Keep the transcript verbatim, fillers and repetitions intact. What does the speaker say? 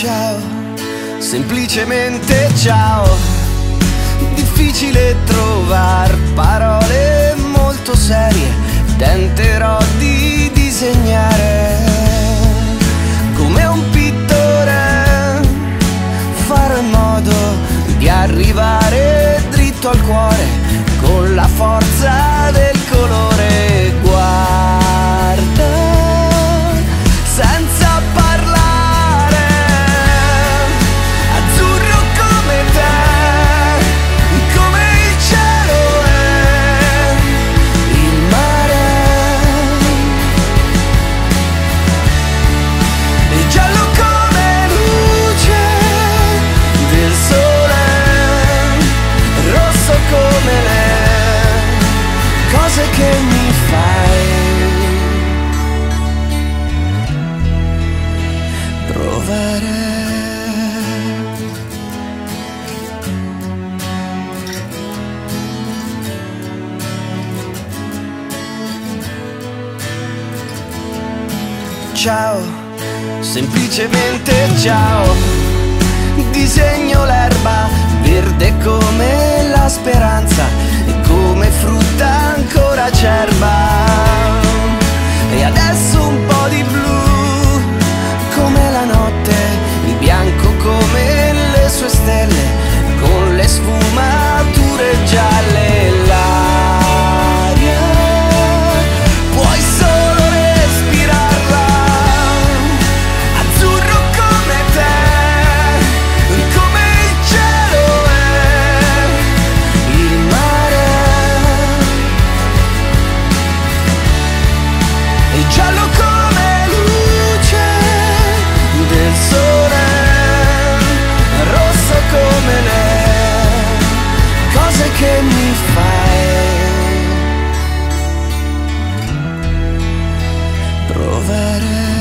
Ciao, semplicemente ciao. Difficile trovar parole molto serie, tenterò di disegnare come un pittore, farò in modo di arrivare dritto al cuore con la forza del colore. Guarda, senza parlare, azzurro come te, come il cielo è il mare, e giallo come luce del sole, rosso come le cose che mi fai provare. Ciao, semplicemente ciao. Disegno l'erba verde come la speranza e come frutta ancora acerba, e adesso un po' di blu come la notte, il bianco come le sue stelle, con le sfumature gialle. L'aria puoi solo respirarla, azzurro come te, come il cielo è il mare, e giallo come luce del sole, rosso come le cose che mi fai provare.